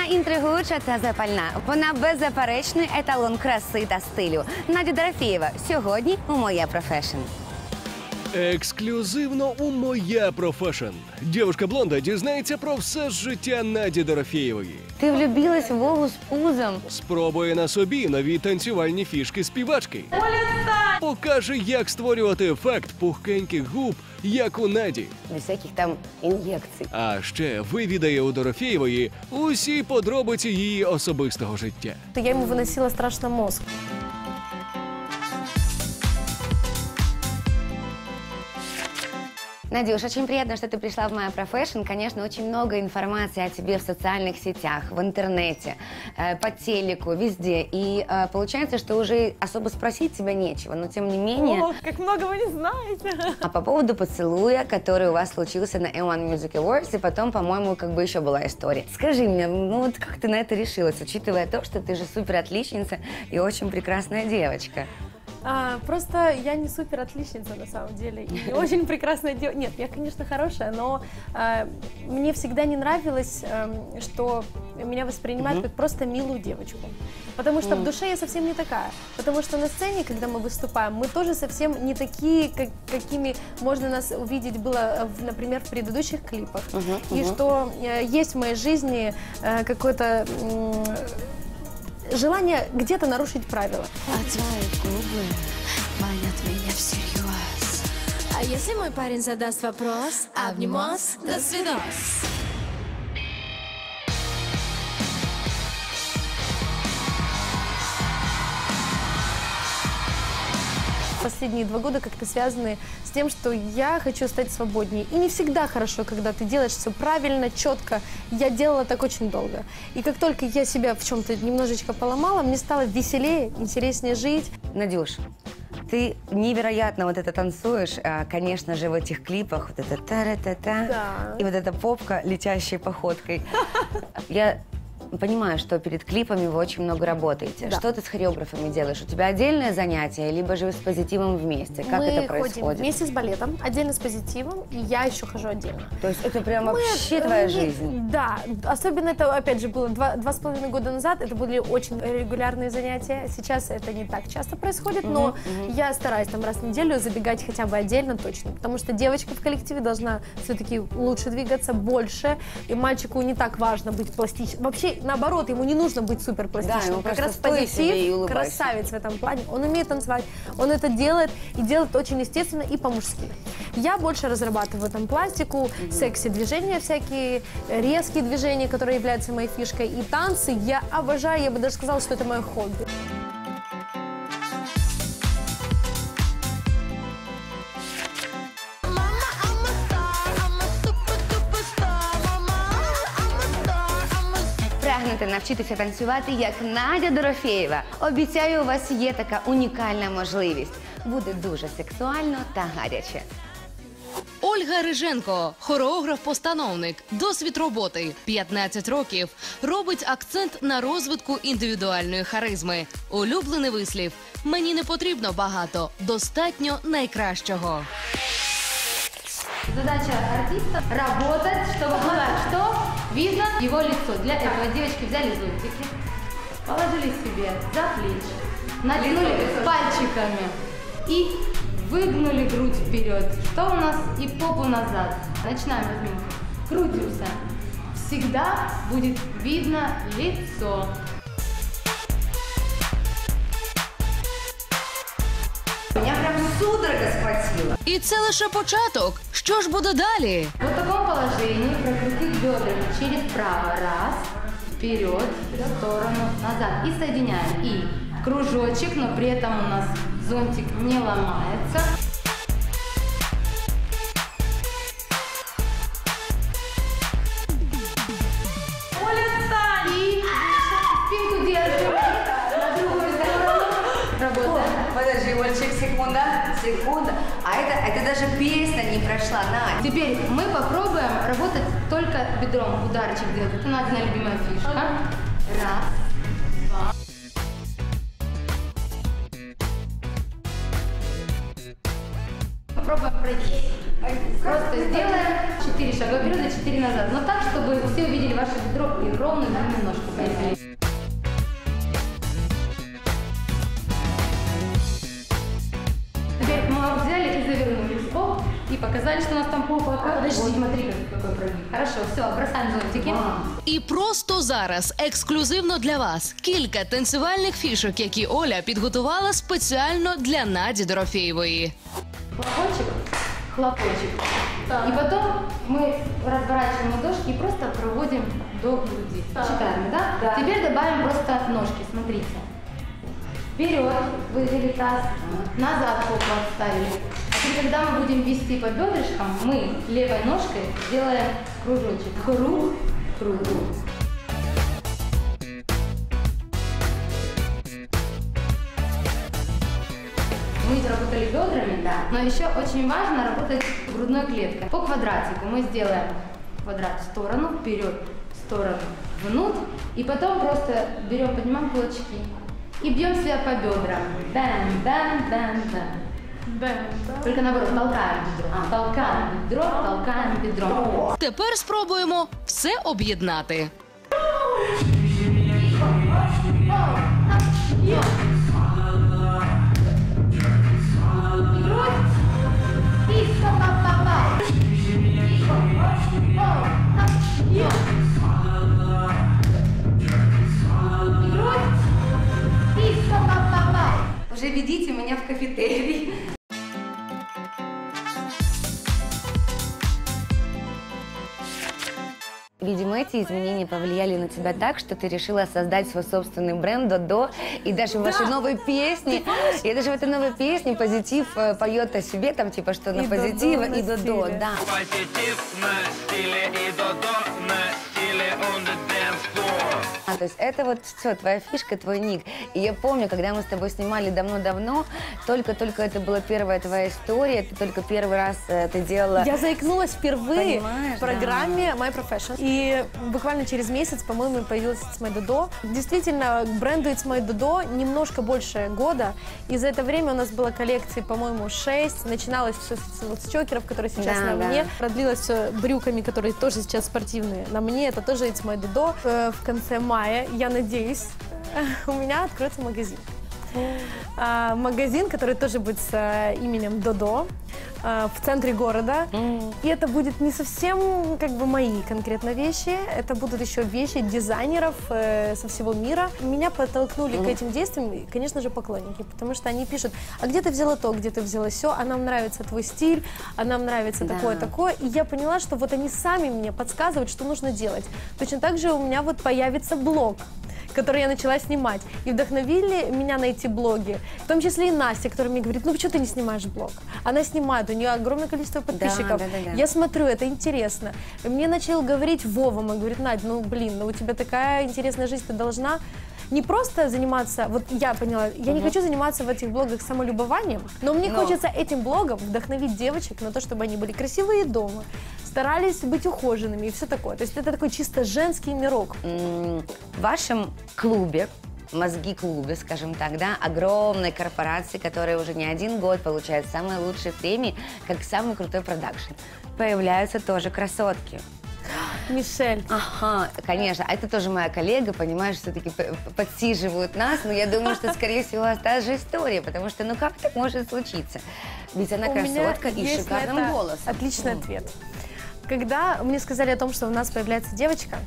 інтригуюча та запальна. Вона беззаперечний еталон краси та стилю. Надя Дорофєєва сьогодні у «Моя профешн». Ексклюзивно у «Моя профешн». Дівчинка-блонда дізнається про все життя Наді Дорофєєвої. Ти влюбилась в Вову з пузом? Спробує на собі нові танцювальні фішки співачки. Покаже, як створювати ефект пухкеньких губ, як у Наді. Без всяких там ін'єкцій. А ще вивідає у Дорофєєвої усі подробиці її особистого життя. Я ему выносила страшно мозг. Надюш, очень приятно, что ты пришла в «Моя профешн». Конечно, очень много информации о тебе в социальных сетях, в интернете, по телеку, везде. И получается, что уже особо спросить тебя нечего, но тем не менее... О, как много вы не знаете! А по поводу поцелуя, который у вас случился на M1 Music Awards, и потом, по-моему, как бы еще была история. Скажи мне, ну вот как ты на это решилась, учитывая то, что ты же супер отличница и очень прекрасная девочка? Просто я не супер отличница на самом деле, и не очень прекрасная девочка. Нет, я, конечно, хорошая, но мне всегда не нравилось, что меня воспринимают как просто милую девочку. Потому что в душе я совсем не такая. Потому что на сцене, когда мы выступаем, мы тоже совсем не такие, какими можно нас увидеть было, например, в предыдущих клипах. И что есть в моей жизни какое-то... желание где-то нарушить правила. А твои губы манят меня всерьез. А если мой парень задаст вопрос, обнимос, до свидос. Последние 2 года как-то связаны с тем, что я хочу стать свободнее. И не всегда хорошо, когда ты делаешь все правильно, четко. Я делала так очень долго. И как только я себя в чем-то немножечко поломала, мне стало веселее, интереснее жить. Надюш, ты невероятно вот это танцуешь, конечно же, в этих клипах. Вот это та-ра-та-та, Да. и вот эта попка, летящей походкой. Я понимаю, что перед клипами вы очень много работаете. Да. Что ты с хореографами делаешь? У тебя отдельное занятие, либо же вы с позитивом вместе? Как Мы это ходим происходит? вместе с балетом, отдельно с позитивом, и я еще хожу отдельно. То есть это прям вообще твоя жизнь? Да, особенно это, опять же, было 2,5 года назад, это были очень регулярные занятия. Сейчас это не так часто происходит, но я стараюсь там раз в неделю забегать хотя бы отдельно точно, потому что девочка в коллективе должна все-таки лучше двигаться, больше, и мальчику не так важно быть пластичным. Вообще, наоборот, ему не нужно быть супер пластичным. Да, ему как просто раз стой себе и позитив, улыбайся. красавец в этом плане. Он умеет танцевать, он это делает, и делает очень естественно и по-мужски. Я больше разрабатываю там пластику, секси-движения всякие, резкие движения, которые являются моей фишкой, и танцы я обожаю, я бы даже сказала, что это мое хобби. Прагнете навчитися танцювати, як Надя Дорофєєва? Обіцяю, у вас є така унікальна можливість. Буде дуже сексуально та гаряче. Ольга Риженко, хореограф-постановник, досвід роботи, 15 років, робить акцент на розвитку індивідуальної харизми. Улюблений вислів «Мені не потрібно багато, достатньо найкращого». Задача артиста – работать, чтобы было что? Видно его лицо. Для этого девочки взяли зонтики, положили себе за плечи, натянули пальчиками и выгнули грудь вперед. Что у нас? И попу назад. Начинаем разминку. Крутимся. Всегда будет видно лицо. Меня прям судорога схватила. І це лише початок. Що ж буде далі? В таком положении прокрутить бедрами через право. Раз, вперед, в сторону, назад. И соединяем. И кружочек, но при этом у нас зонтик не ломается. Оля, встань! И спинку держим. На другую сторону. Работаем. Подожди, Ольчик, секунда. А это даже песня не прошла, Надь. Теперь мы попробуем работать только бедром, ударчик делать. Это Надина любимая фишка. Раз, два. Попробуем пройти. Просто сделаем 4 шага вперед и 4 назад. Но так, чтобы все увидели ваше бедро и ровную длинную ножку. Поехали. Теперь мы взяли и завернулись. Оп, и показали, что у нас там попа. Подожди, вот, смотри, какой прогиб. Хорошо, все, бросаем зонтики. І просто зараз ексклюзивно для вас кілька танцювальних фішок, які Оля підготувала спеціально для Наді Дорофєєвої. Хлопочек, хлопочек. И потом мы разворачиваем ладошки и просто проводим до груди. Шикарно, да? Да. Теперь добавим просто ножки, смотрите. Вперед вывели таз, назад попу отставили. А теперь, когда мы будем вести по бедрышкам, мы левой ножкой делаем кружочек. Круг, круг. Мы заработали бедрами, да. Но еще очень важно работать грудной клеткой. По квадратику мы сделаем квадрат в сторону, вперед, в сторону, внутрь. И потом просто берем, поднимаем кулачки и бьем себя по бедрам. Бэм, бэм, бэм, бэм. Только наоборот, толкаем бедро. Толкаем бедро, толкаем бедро. Тепер спробуємо все об'єднати. Уже ведите меня в кафетерий. Видимо, эти изменения повлияли на тебя так, что ты решила создать свой собственный бренд «Додо». И даже в вашей новой песне, и даже в этой новой песне позитив поет о себе, там типа, что на позитив и «Додо». Да. Позитив на стиле и «Додо» на стиле on the dance floor. То есть это вот все, твоя фишка, твой ник. И я помню, когда мы с тобой снимали давно-давно, только-только это была первая твоя история, ты только первый раз ты делала... Я заикнулась впервые Понимаешь, в программе My Profession. И буквально через месяц, по-моему, появилась It's My Dodo. Действительно, бренду It's My Dodo немножко больше года. И за это время у нас было коллекций, по-моему, 6. Начиналось все с чокеров, которые сейчас на мне. Продлилось все брюками, которые тоже сейчас спортивные. На мне это тоже It's My Dodo. В конце мая, я надеюсь, у меня откроется магазин. Магазин, который тоже будет с именем Додо, в центре города. И это будет не совсем как бы мои конкретно вещи, это будут еще вещи дизайнеров со всего мира. Меня подтолкнули к этим действиям, конечно же, поклонники, потому что они пишут: а где ты взяла то, где ты взяла сё, а нам нравится твой стиль, а нам нравится такое-такое. И я поняла, что вот они сами мне подсказывают, что нужно делать. Точно так же у меня вот появится блог, который я начала снимать. И вдохновили меня на эти блоги. В том числе и Настя, которая мне говорит: ну почему ты не снимаешь блог? Она снимает, у нее огромное количество подписчиков. Да. Я смотрю, это интересно. И мне начал говорить Вова, он говорит: Надь, ну блин, ну у тебя такая интересная жизнь, ты должна не просто заниматься, вот я поняла, я не хочу заниматься в этих блогах самолюбованием, но мне хочется этим блогом вдохновить девочек на то, чтобы они были красивые дома, старались быть ухоженными и все такое. То есть это такой чисто женский мирок. В вашем клубе, мозги-клубе, скажем так, да, огромной корпорации, которая уже не один год получает самые лучшие премии, как самый крутой продакшн, появляются тоже красотки. Мишель. Ага, конечно. А это тоже моя коллега, понимаешь, все-таки подсиживают нас, но я думаю, что, скорее всего, та же история, потому что, ну как так может случиться? Ведь она красотка и с шикарным голосом. Отличный ответ. Когда мне сказали о том, что у нас появляется девочка,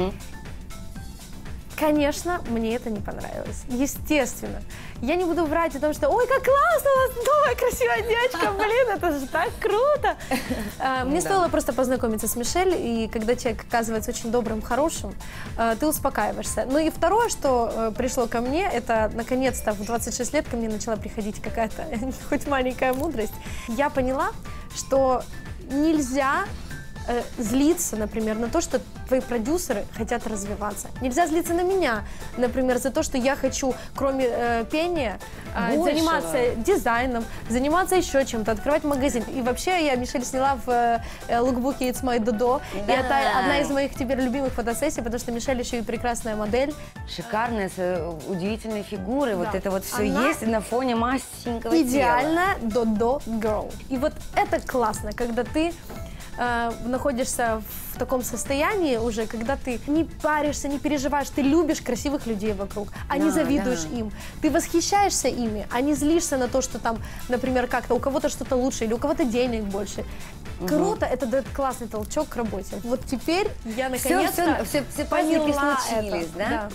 конечно, мне это не понравилось. Естественно. Я не буду врать о том, что ой, как классно, у вас новая красивая девочка, блин, это же так круто. Мне стоило просто познакомиться с Мишель, и когда человек оказывается очень добрым, хорошим, ты успокаиваешься. Ну и второе, что пришло ко мне, это наконец-то в 26 лет ко мне начала приходить какая-то хоть маленькая мудрость. Я поняла, что нельзя злиться, например, на то, что твои продюсеры хотят развиваться. Нельзя злиться на меня, например, за то, что я хочу, кроме пения, заниматься дизайном, заниматься еще чем-то, открывать магазин. И вообще я Мишель сняла в лукбуке It's My Dodo. И это одна из моих теперь любимых фотосессий, потому что Мишель еще и прекрасная модель. Шикарная, с удивительной фигурой. Вот это вот все есть на фоне масенького тела. Идеальная Dodo Girl. И вот это классно, когда ты находишься в таком состоянии уже, когда ты не паришься, не переживаешь, ты любишь красивых людей вокруг, а не завидуешь им. Ты восхищаешься ими, а не злишься на то, что там, например, как-то у кого-то что-то лучше или у кого-то денег больше. Круто, это дает классный толчок к работе. Вот теперь я наконец-то все праздники случились, это. да?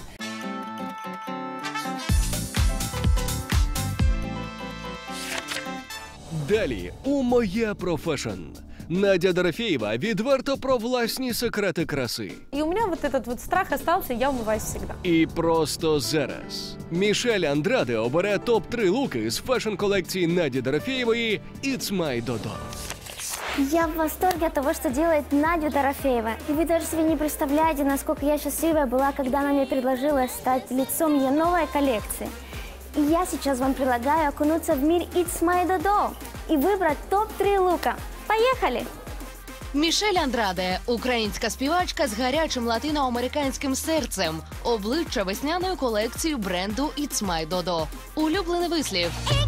Далі у «Моя профешн». Надя Дорофєєва відверто про власні секрети краси. И у меня вот этот вот страх остался, я умываюсь всегда. І просто зараз Мішель Андраде обере топ-3 луки з фешн-колекції Наді Дорофєєвої «It's my Dodo». Я в восторге от того, что делает Надя Дорофеева. И вы даже себе не представляете, насколько я счастливая была, когда она мне предложила стать лицом ее новой коллекции. И я сейчас вам предлагаю окунуться в мир It's My Dodo и выбрать топ-3 лука. Поехали! Мішель Андраде – українська співачка з гарячим латиноамериканським серцем, обличчя весняної колекції бренду It's My Dodo. Улюблений вислів.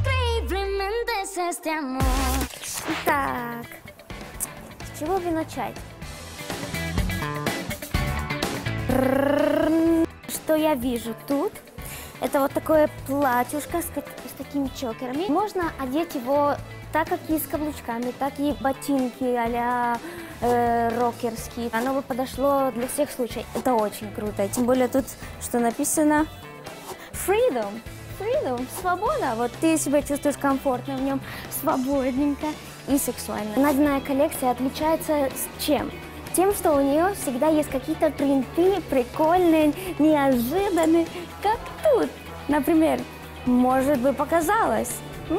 Так, с чего бы начать? Что я вижу тут? Это вот такое платьюшко с такими чокерами. Можно одеть его так, как и с каблучками, так и ботинки а-ля рокерские. Оно бы подошло для всех случаев. Это очень круто. Тем более тут, что написано Freedom. Freedom, свобода. Вот ты себя чувствуешь комфортно в нем, свободненько и сексуально. Надиная коллекция отличается с чем? Тем, что у нее всегда есть какие-то принты прикольные, неожиданные, как тут. Например, может быть, показалось.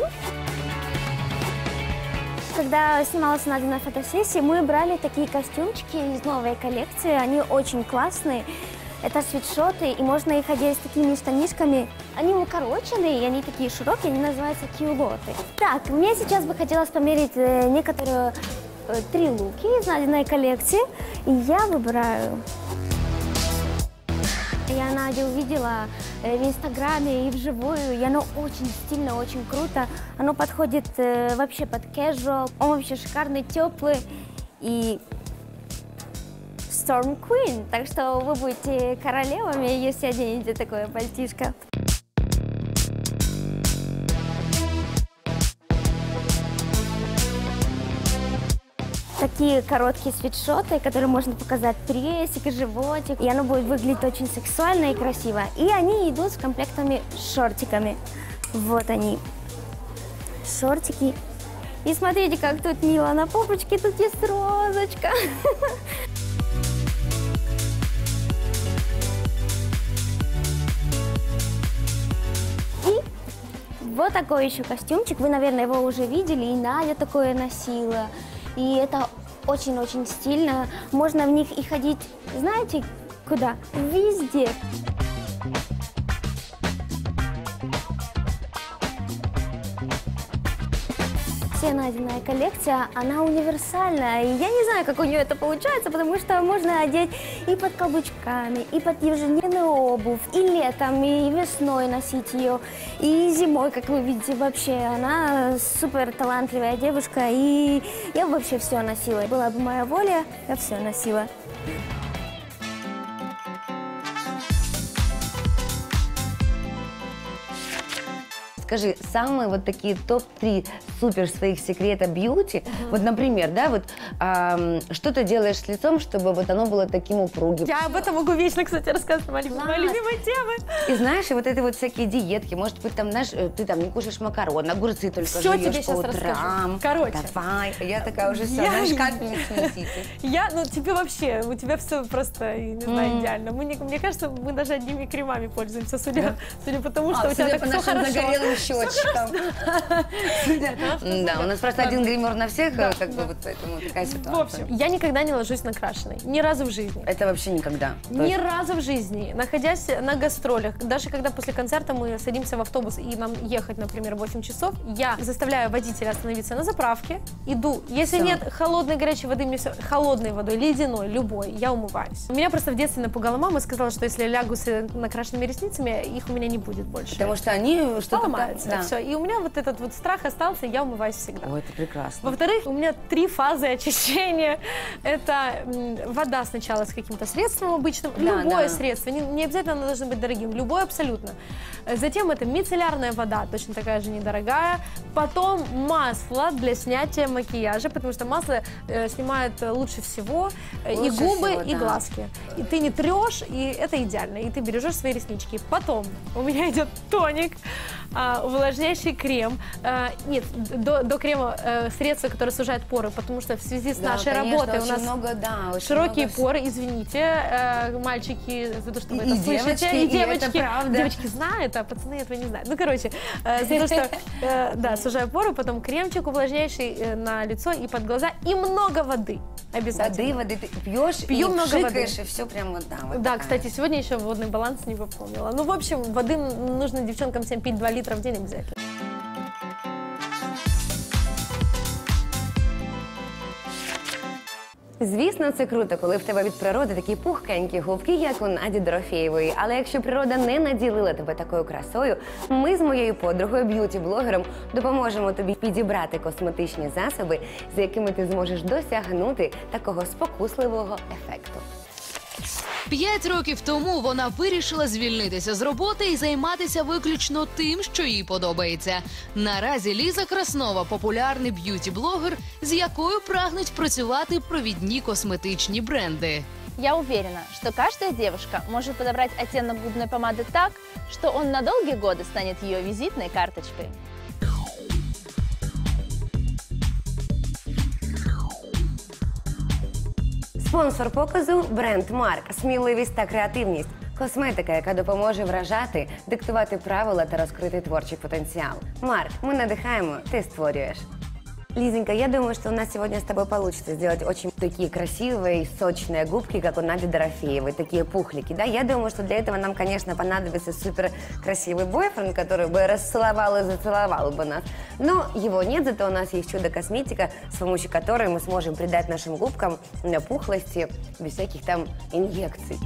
Когда снималась Надя на фотосессии, мы брали такие костюмчики из новой коллекции. Они очень классные. Это свитшоты, и можно их одеть с такими штанишками. Они укороченные, и они такие широкие, они называются кюлоты. Так, мне сейчас бы хотелось померить некоторые 3 луки из Надиной коллекции. И я выбираю. Я Надю увидела в Инстаграме и вживую, и оно очень стильно, очень круто. Оно подходит вообще под casual. Он вообще шикарный, теплый и Storm Queen. Так что вы будете королевами, если оденете такое пальтишко. Такие короткие свитшоты, которые можно показать прессик и животик. И оно будет выглядеть очень сексуально и красиво. И они идут с комплектами с шортиками. Вот они, шортики. И смотрите, как тут мило. На попочке тут есть розочка. И вот такой еще костюмчик. Вы, наверное, его уже видели. И Надя такое носила. И это очень-очень стильно. Можно в них и ходить, знаете, куда? Везде. Вся Надиная коллекция, она универсальная. И я не знаю, как у нее это получается, потому что можно одеть и под каблучками, и под ежедневную обувь, и летом, и весной носить ее, и зимой, как вы видите, вообще. Она супер талантливая девушка, и я бы вообще все носила. Была бы моя воля, я все носила. Скажи, самые вот такие топ-3 супер своих секрета бьюти. Вот, например, да, вот что ты делаешь с лицом, чтобы вот оно было таким упругим? Я об этом могу вечно, кстати, рассказывать. Моя любимая тема. И знаешь, и вот это вот всякие диетки, может быть, там, знаешь, ты там не кушаешь макароны, огурцы только Всё тебе жуешь по щас утрам. расскажу. Короче. Давай, я такая уже вся, знаешь, капельницу несите. Ну тебе вообще, у тебя все просто, не знаю, идеально. Мне кажется, мы даже одними кремами пользуемся, судя по тому, что у тебя так все хорошо. Загорелым щечкам. Да, у нас просто один гример на всех, как бы вот поэтому такая В ситуация. общем, я никогда не ложусь накрашенной. Ни разу в жизни. Это вообще никогда. Ни разу в жизни. Находясь на гастролях, даже когда после концерта мы садимся в автобус и нам ехать, например, 8 часов, я заставляю водителя остановиться на заправке, иду. Если нет холодной горячей воды, мне все холодной водой, ледяной, любой, я умываюсь. Меня просто в детстве напугала мама, сказала, что если я лягу с накрашенными ресницами, их у меня не будет больше. Потому что они что-то поломаются. да. Все. И у меня вот этот вот страх остался, я умываюсь всегда. Ой, это прекрасно. Во-вторых, у меня 3 фазы очищения. Это вода сначала с каким-то средством обычным, Да, любое да. средство, не обязательно оно должно быть дорогим, любое абсолютно. Затем это мицеллярная вода, точно такая же недорогая. Потом масло для снятия макияжа, потому что масло снимает лучше всего и Лучше губы, всего, и да. глазки. И ты не трешь, и это идеально, и ты бережешь свои реснички. Потом у меня идет тоник, увлажняющий крем. Нет, до крема средство, которое сужает поры, потому что в связи с Да, нашей конечно, работой у очень нас много, да, очень широкие много поры, извините, мальчики, за то, что вы И это слышите, девочки, и и это девочки. правда. Девочки знают, а пацаны этого не знают. Ну, короче, за то, что, да, сужаю поры, потом кремчик увлажняющий на лицо и под глаза, и много воды обязательно. Воды ты пьешь, Пью и много пшикаешь, воды. и все прям вот, да. Вот Да, такая. кстати, сегодня еще водный баланс не попомнила. Ну, в общем, воды нужно девчонкам всем пить 2 литра в день обязательно. Звісно, це круто, коли в тебе від природи такі пухкенькі губки, як у Наді Дорофєєвої. Але якщо природа не наділила тебе такою красою, ми з моєю подругою, б'юті-блогером, допоможемо тобі підібрати косметичні засоби, з якими ти зможеш досягнути такого спокусливого ефекту. 5 років тому вона вирішила звільнитися з роботи і займатися виключно тим, що їй подобається. Наразі Ліза Краснова – популярний б'юті-блогер, з якою прагнуть працювати провідні косметичні бренди. Я уверена, что каждая девушка может подобрать оттенок губной помады так, что он на долгие годы станет ее визитной карточкой. Спонсор показу – бренд Марк. Сміливість та креативність. Косметика, яка допоможе вражати, диктувати правила та розкрити творчий потенціал. Марк, мы надыхаем, ты створюешь. Лизонька, я думаю, что у нас сегодня с тобой получится сделать очень такие красивые, сочные губки, как у Нади Дорофеевой, такие пухлики, да? Я думаю, что для этого нам, конечно, понадобится супер красивый бойфренд, который бы расцеловал и зацеловал бы нас. Но его нет, зато у нас есть чудо-косметика, с помощью которой мы сможем придать нашим губкам пухлости без всяких там инъекций.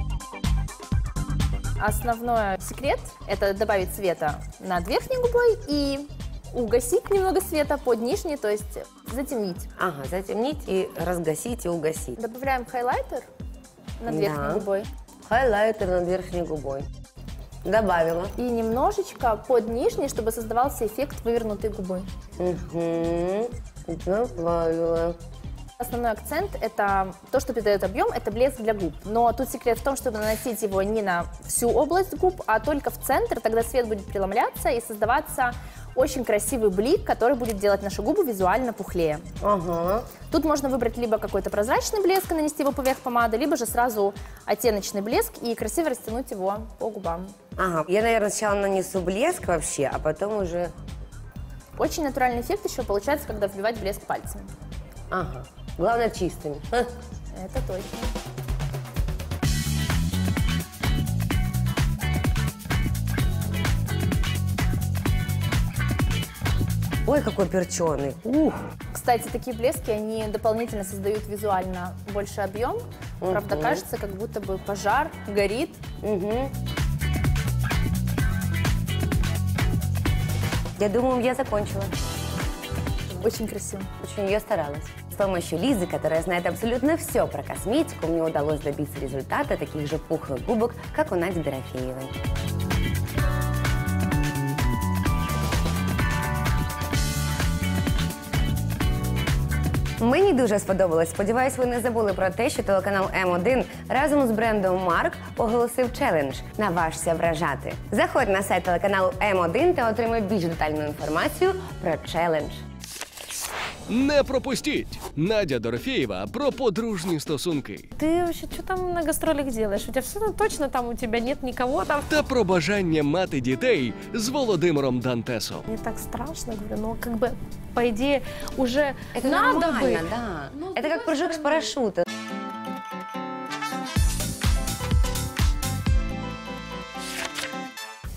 Основной секрет – это добавить цвета над верхней губой и угасить немного света под нижней, то есть затемнить. Ага, затемнить и разгасить и угасить. Добавляем хайлайтер над верхней губой. Хайлайтер над верхней губой. Добавила. И немножечко под нижней, чтобы создавался эффект вывернутой губы. Угу. Добавила. Основной акцент – это то, что придает объем, это блеск для губ. Но тут секрет в том, чтобы наносить его не на всю область губ, а только в центр, тогда свет будет преломляться и создаваться очень красивый блик, который будет делать нашу губу визуально пухлее. Ага. Тут можно выбрать либо какой-то прозрачный блеск и нанести его поверх помады, либо же сразу оттеночный блеск и красиво растянуть его по губам. Ага. Я, наверное, сначала нанесу блеск вообще, а потом уже... Очень натуральный эффект еще получается, когда вбивать блеск пальцами. Ага. Главное, чистыми. Это точно. Ой, какой перченый. Ух. Кстати, такие блески, они дополнительно создают визуально больше объем. Правда, кажется, как будто бы пожар горит. Угу. Я думаю, я закончила. Очень красиво. Очень я старалась. С помощью Лизы, которая знает абсолютно все про косметику, мне удалось добиться результата таких же пухлых губок, как у Нади Дорофеевой. Мені дуже сподобалось. Сподіваюсь, ви не забули про те, що телеканал М1 разом з брендом Марк оголосив челендж «Наважся вражати». Заходь на сайт телеканалу М1 та отримай більш детальну інформацію про челендж. Не пропустіть! Надя Дорофєєва про подружні стосунки. Ты вообще что там на гастролях делаешь? У тебя все точно там, у тебя нет никого там? Та про бажання мати дітей з Володимиром Дантесом. Мне так страшно, говорю, но как бы, по идее, уже Это надо нормально, бы. да. Это как прыжок с парашюта.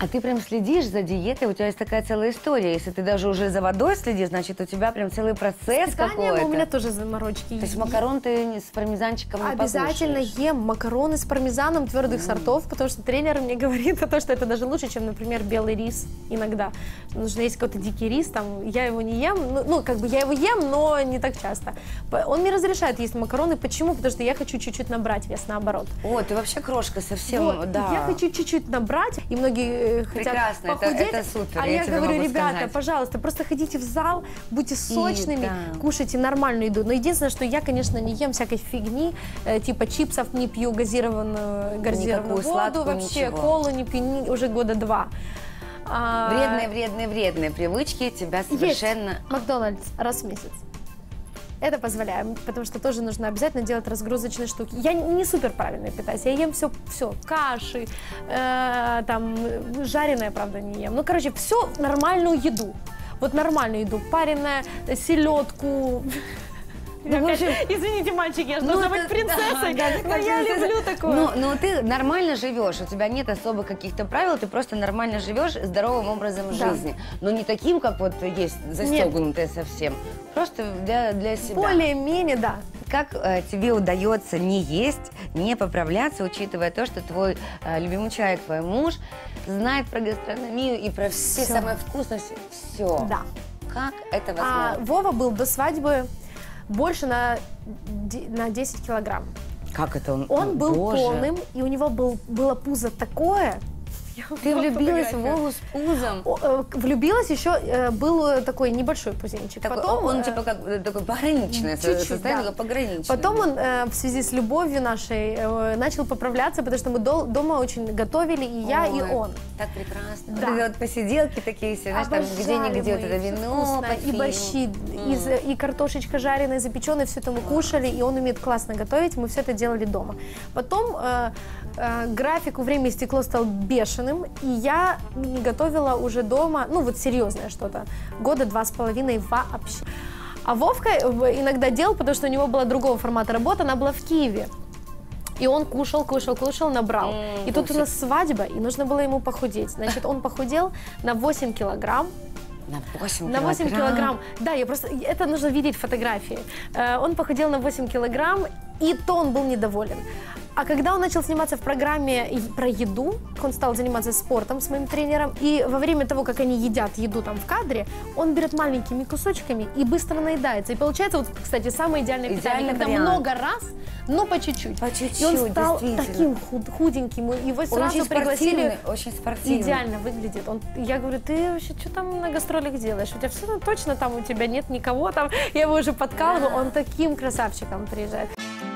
А ты прям следишь за диетой, у тебя есть такая целая история. Если ты даже уже за водой следишь, значит, у тебя прям целый процесс какой-то. У меня тоже заморочки. То есть макарон ты с пармезанчиком не обязательно покушаешь? ем макароны с пармезаном твердых сортов, потому что тренер мне говорит о том, что это даже лучше, чем, например, белый рис иногда. Нужно есть какой-то дикий рис, там, я его не ем, ну, как бы я его ем, но не так часто. Он мне разрешает есть макароны. Почему? Потому что я хочу чуть-чуть набрать вес, наоборот. О, ты вообще крошка совсем, Вот, да. я хочу чуть-чуть набрать, и многие хотят Прекрасно, похудеть, это супер, а я я тебе говорю, могу ребята, сказать. пожалуйста, просто ходите в зал, будьте сочными, да. кушайте нормальную еду. Но единственное, что я, конечно, не ем всякой фигни, типа чипсов, не пью газированную Никакую воду, сладкую, вообще ничего. колу не пью уже года 2. Вредные привычки тебя совершенно... Есть Макдональдс раз в месяц. Это позволяем, потому что тоже нужно обязательно делать разгрузочные штуки. Я не супер правильно питаюсь, я ем все, каши, там, жареное, правда, не ем. Ну, короче, все нормальную еду. Вот нормальную еду, пареная, селедку. Извините, мальчики, я же должна быть принцессой, но я люблю такое. Но ты нормально живешь, у тебя нет особо каких-то правил, ты просто нормально живешь здоровым образом жизни. Но не таким, как вот есть, застегнутое совсем. Просто для себя. Более-менее, да. Как тебе удается не есть, не поправляться, учитывая то, что твой любимый человек, твой муж, знает про гастрономию и про все самые вкусности? Все. Да. Как это возможно? Вова был до свадьбы больше на 10 килограмм. Как это он? Он был полным, и у него было пузо такое. Ты влюбилась в Вову с пузом? Влюбилась еще, был такой небольшой пузенчик. Потом он типа как такой пограничное состояние, пограничное. Потом он в связи с любовью нашей начал поправляться, потому что мы дома очень готовили, и я, и он. Так прекрасно. Да. Вот эти вот посиделки такие все, знаешь, там где-нибудь вот это вино, и борщи, и картошечка жареная, запеченная, все это мы кушали, и он умеет классно готовить, мы все это делали дома. Потом график, время стекло стал бешеным, и я не готовила уже дома, ну вот серьезное что-то, года 2,5 вообще. А Вовка иногда делал, потому что у него была другого формата работы, она была в Киеве. И он кушал, набрал. И тут у нас свадьба, и нужно было ему похудеть. Значит, он похудел на 8 килограмм. На 8 килограмм. Да, это нужно видеть фотографии. Он похудел на 8 килограмм, и то он был недоволен. А когда он начал сниматься в программе про еду, он стал заниматься спортом с моим тренером, и во время того, как они едят еду там в кадре, он берет маленькими кусочками и быстро наедается. И получается, вот, кстати, самое идеальное питание, когда много раз, но по чуть-чуть. И он стал таким худеньким, его сразу пригласили. Очень спортивный. Идеально выглядит. Я говорю, ты вообще что там на гастролях делаешь? У тебя все точно там, у тебя нет никого там. Я его уже подкалываю, он таким красавчиком приезжает.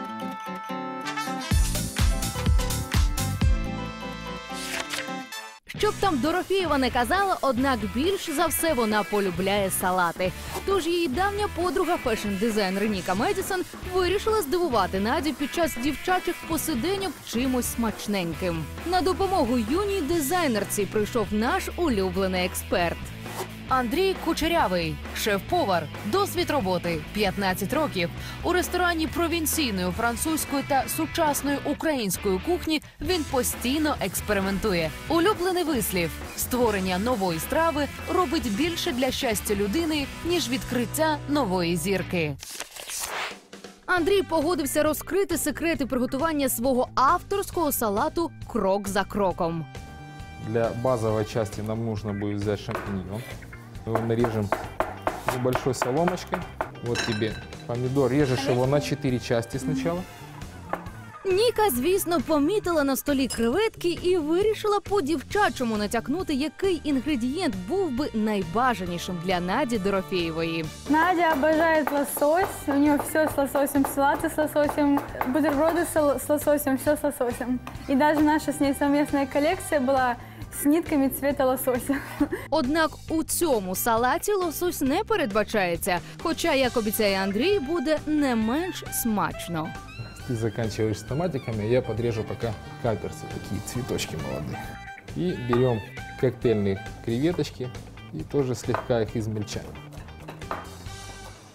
Щоб там Дорофєєва не казала, однак більш за все вона полюбляє салати. Тож її давня подруга, фешн-дизайнер Ніка Медісон, вирішила здивувати Надю під час дівчачих посиденьок чимось смачненьким. На допомогу юній дизайнерці прийшов наш улюблений експерт. Андрій Кучерявий, шеф-повар, досвід роботи 15 років. У ресторані провінційної французької та сучасної української кухні він постійно експериментує. Улюблений вислів – створення нової страви робить більше для щастя людини, ніж відкриття нової зірки. Андрій погодився розкрити секрети приготування свого авторського салату крок за кроком. Для базовой части нам нужно будет взять шампиньон. Мы его нарежем небольшой соломочкой. Вот тебе помидор. Режешь его на 4 части сначала. Ніка, звісно, помітила на столі креветки і вирішила по-дівчачому натякнути, який інгредієнт був би найбажанішим для Наді Дорофєєвої. Надя обожает лосось, у нее все с лососем, салаты с лососем, бутерброды с лососем, все с лососем. И даже наша с ней совместная коллекция была з нитками цвета лосося. Однак у цьому салаті лосось не передбачається, хоча, як обіцяє Андрій, буде не менш смачно. Ты заканчиваешь с томатиками, я подрежу пока каперсы, такие цветочки молодые. И берем коктейльные креветочки и тоже слегка их измельчаем.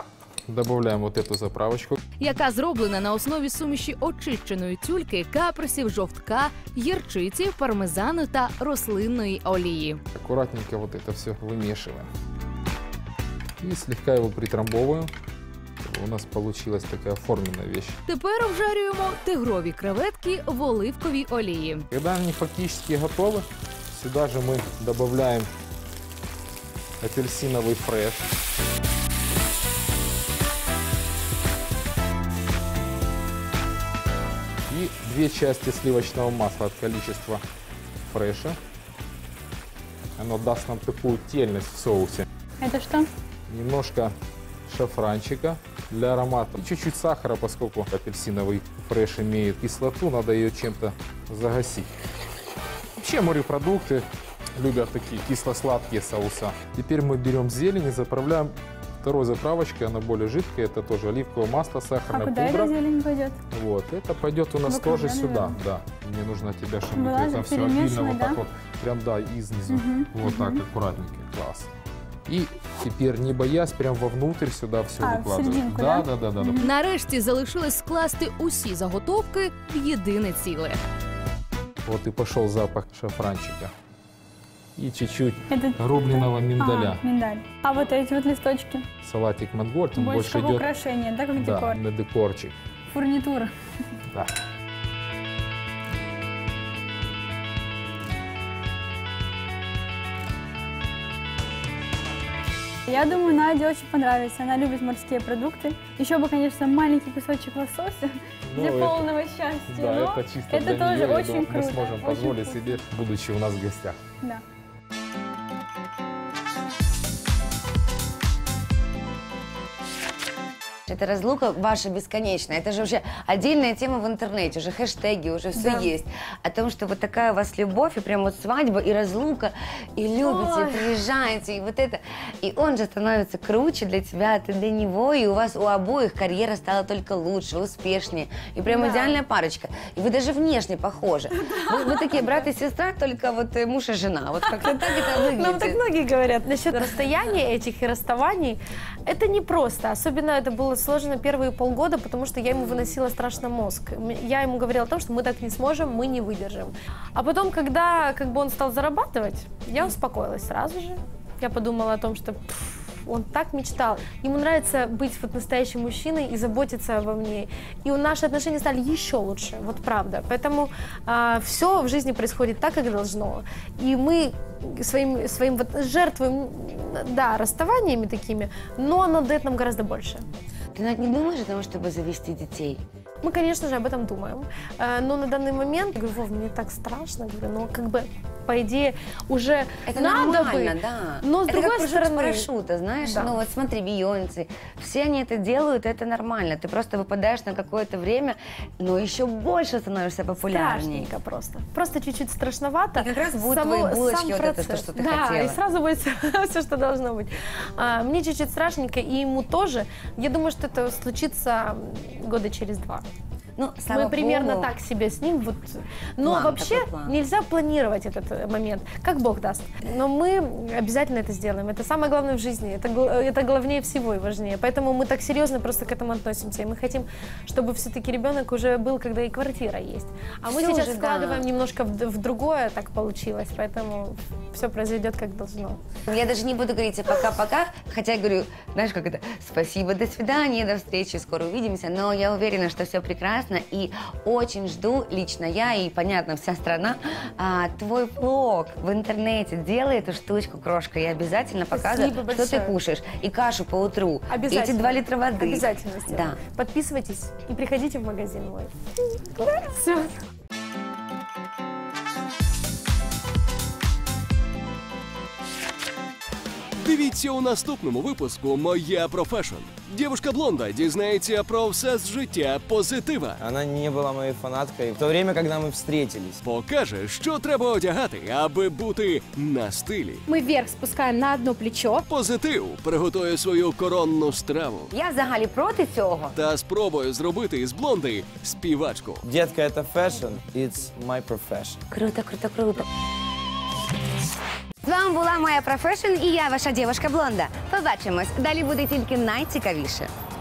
добавляем вот эту заправочку. яка зроблена на основі суміші очищеної тюльки, каприсів, жовтка, гірчиці, пармезану та рослинної олії. Аккуратненько вот это все вымешиваем. И слегка его притрамбовываем. У нас получилась такая форменная вещь. Тепер обжарюємо тигрові креветки в оливковій олії. Когда они фактически готовы, сюда же мы добавляем апельсиновый фреш. И 2 части сливочного масла от количества фреша. Оно даст нам такую тельность в соусе. Это что? Немножко шафранчика для аромата. И чуть-чуть сахара, поскольку апельсиновый фреш имеет кислоту, надо ее чем-то загасить. Вообще морепродукты любят такие кисло-сладкие соуса. Теперь мы берем зелень и заправляем второй заправочкой, она более жидкая, это тоже оливковое масло, сахарная куда пудра. эта зелень пойдет? Вот, это пойдет у нас тоже сюда, да. Мне нужно от тебя, чтобы Была ты там все перемешанная, обильно вот да? так вот, прям да, изнизу, вот так аккуратненько, класс. И теперь, не боясь, прям вовнутрь сюда все в выкладываем. серединку, Да, да? да, да, да. Нарешті залишилось скласти усі заготовки в єдине ціле. Вот и пошел запах шафранчика. И чуть-чуть Это- рубленого миндаля. Миндаль. А вот эти вот листочки? Салатик Мангольд, он Больше больше как идет украшение, да, как да, декор? на декорчик. Фурнитура. Да. Я думаю, Наде очень понравится. Она любит морские продукты. Еще бы, конечно, маленький кусочек лосося Ну, для это- полного счастья. Да, но это чисто это для тоже нее, я очень думаю, круто. мы сможем очень позволить вкусно. себе, будучи у нас в гостях. Да. Эта разлука ваша бесконечная. Это же уже отдельная тема в интернете, уже хэштеги, уже все Да. есть. О том, что вот такая у вас любовь, и прям вот свадьба, и разлука, и любите, и Ой. приезжаете, и вот это. И он же становится круче для тебя, ты для него, и у вас у обоих карьера стала только лучше, успешнее. И прям Да. идеальная парочка. И вы даже внешне похожи. Вы такие брат и сестра, только вот муж и жена. Вот как-то так это выглядит. Нам так многие говорят. Насчет расстояния этих и расставаний, это непросто. Особенно это было сложно первые полгода, потому что я ему выносила страшно мозг. Я ему говорила о том, что мы так не сможем, мы не выдержим. А потом, когда как бы он стал зарабатывать, я успокоилась сразу же. Я подумала о том, что он так мечтал. Ему нравится быть вот настоящим мужчиной и заботиться обо мне. И наши отношения стали еще лучше, вот правда. Поэтому все в жизни происходит так, как должно. И мы своим вот жертвуем, да, расставаниями такими, но оно дает нам гораздо больше. Ты не думаешь о том, чтобы завести детей? Мы, конечно же, об этом думаем. Но на данный момент, говорю, Вов, мне так страшно, говорю, но как бы, по идее, уже Это надо нормально, бы. да. Но с Это другой как прыжок с стороны... парашюта, знаешь, Да. ну вот смотри, Бейонсе, все они это делают, это нормально. Ты просто выпадаешь на какое-то время, но еще больше становишься популярнее. Страшненько просто. Просто чуть-чуть страшновато. И как раз будут твои булочки, сам вот это, процесс. то, что ты да, хотела. и сразу будет все, что должно быть. Мне чуть-чуть страшненько, и ему тоже. Я думаю, что это случится года через 2. Ну, слава Мы примерно богу. так себе с ним. Вот. Но План, вообще такой план. нельзя планировать этот момент, как Бог даст. Но мы обязательно это сделаем. Это самое главное в жизни. Это главнее всего и важнее. Поэтому мы так серьезно просто к этому относимся. И мы хотим, чтобы все-таки ребенок уже был, когда и квартира есть. А мы Всё сейчас уже, вкладываем да. немножко в другое, так получилось. Поэтому все произойдет как должно. Я даже не буду говорить пока-пока, хотя я говорю, знаешь, как это, спасибо, до свидания, до встречи, скоро увидимся, но я уверена, что все прекрасно, и очень жду, лично я и, понятно, вся страна, твой влог в интернете, делай эту штучку, крошка, и обязательно показывай, Спасибо что ты большое. кушаешь, и кашу по утру, и Обязательно. эти 2 литра воды. Обязательно сделаем. Да. Подписывайтесь и приходите в магазин мой. Все. Дивіться у наступному випуску «Моя профешн». Дівушка-блонда дізнається про все з життя позитива. Она не была моей фанаткой в то время, когда мы встретились. Покаже, що треба одягати, аби бути на стилі. Мы вверх спускаем на одно плечо. Позитив приготує свою коронну страву. Я взагалі проти цього. Та спробує зробити із блонди співачку. Детка, это фэшн, it's my profession. Круто, круто, круто. З вами була Моя профешн і я, ваша дівчинка Блонда. Побачимось. Далі буде тільки найцікавіше.